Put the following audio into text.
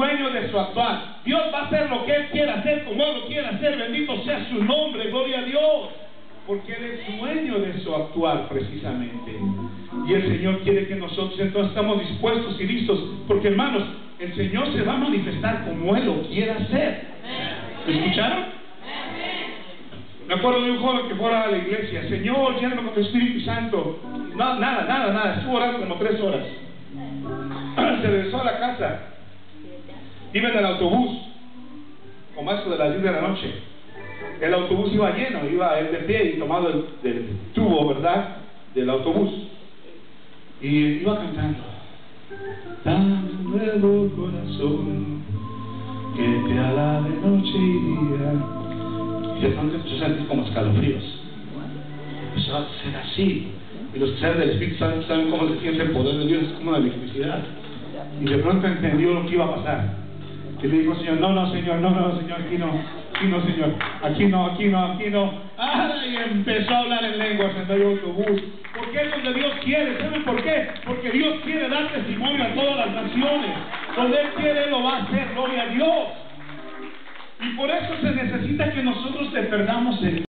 dueño de su actuar. Dios va a hacer lo que Él quiera hacer, como Él lo quiera hacer. Bendito sea su nombre, gloria a Dios. Porque Él es dueño de su actuar precisamente. Y el Señor quiere que nosotros entonces estamos dispuestos y listos. Porque hermanos, el Señor se va a manifestar como Él lo quiera hacer. ¿Me escucharon? Me acuerdo de un joven que fue a la iglesia. Señor, lléname con tu Espíritu Santo. No, nada. Estuvo orando como 3 horas. Se regresó a la casa. Iba en el autobús, como eso de las 10 de la noche. El autobús iba lleno, iba él de pie y tomado del tubo, ¿verdad?, del autobús. Y iba cantando: dame un nuevo corazón que te alabe noche y día. Y de pronto empezó a sentir como escalofríos. Empezó a ser así. Y los que saben del Espíritu Santo saben cómo se siente el poder de Dios, es como una electricidad. Y de pronto entendió lo que iba a pasar. Y le dijo: Señor, no, Señor, aquí no, Señor, aquí no. Y empezó a hablar en lenguas en el autobús. Porque es donde Dios quiere. ¿Saben por qué? Porque Dios quiere dar testimonio a todas las naciones. Donde Él quiere, Él lo va a hacer, gloria a Dios. Y por eso se necesita que nosotros le perdamos el